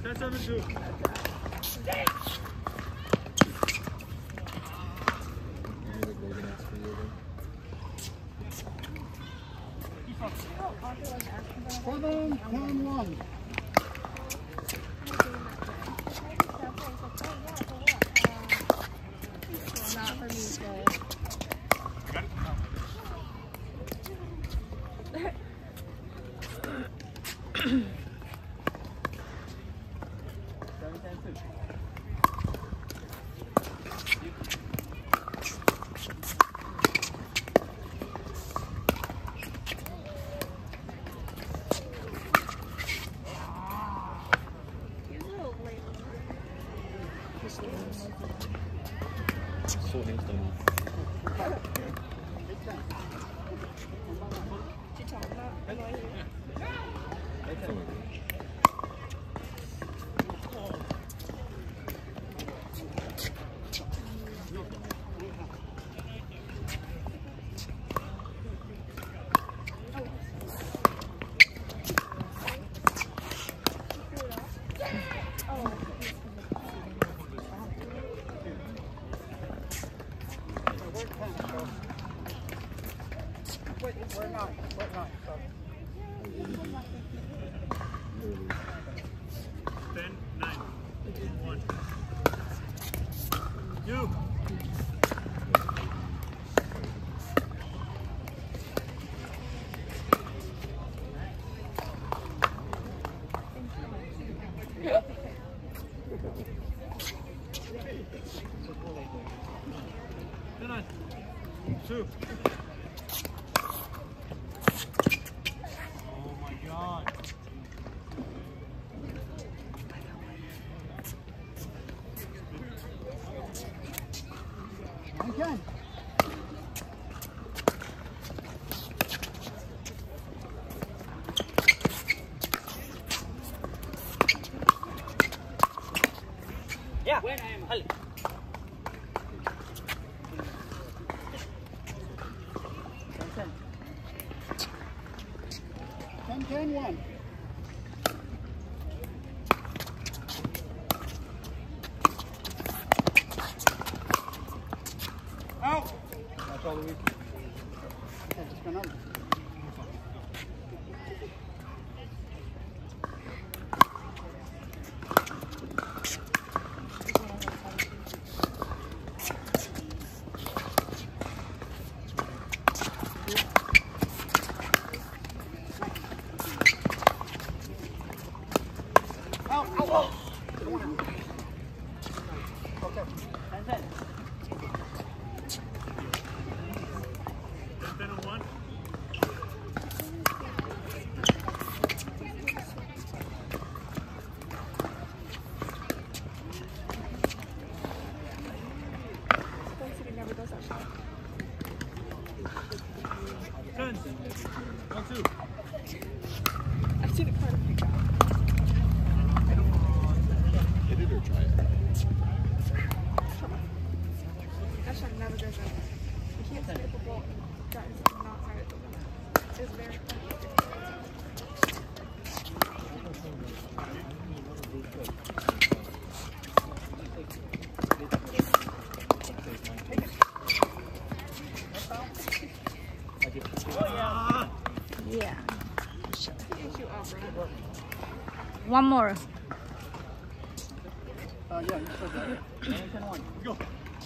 10-7-2. Seven, 10-1. Not for me, so. We're not. 10-9. 1. 2. Two. Oh my God. Okay. Yeah. 10-1. Out. That's all the week. Okay, just go number. I've seen it part of pickup. Hit it or try it? Actually, I've never done that. He has a ball that is not hard at the moment. It's very fun. Yeah. One more. Yeah, you still got it. 10-1. Go.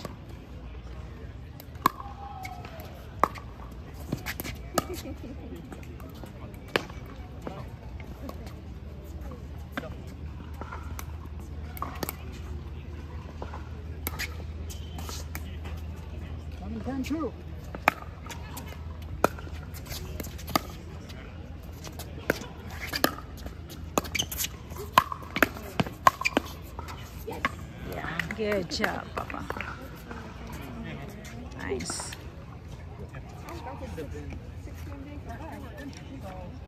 Seven, 10-2. Good job, Papa. Nice.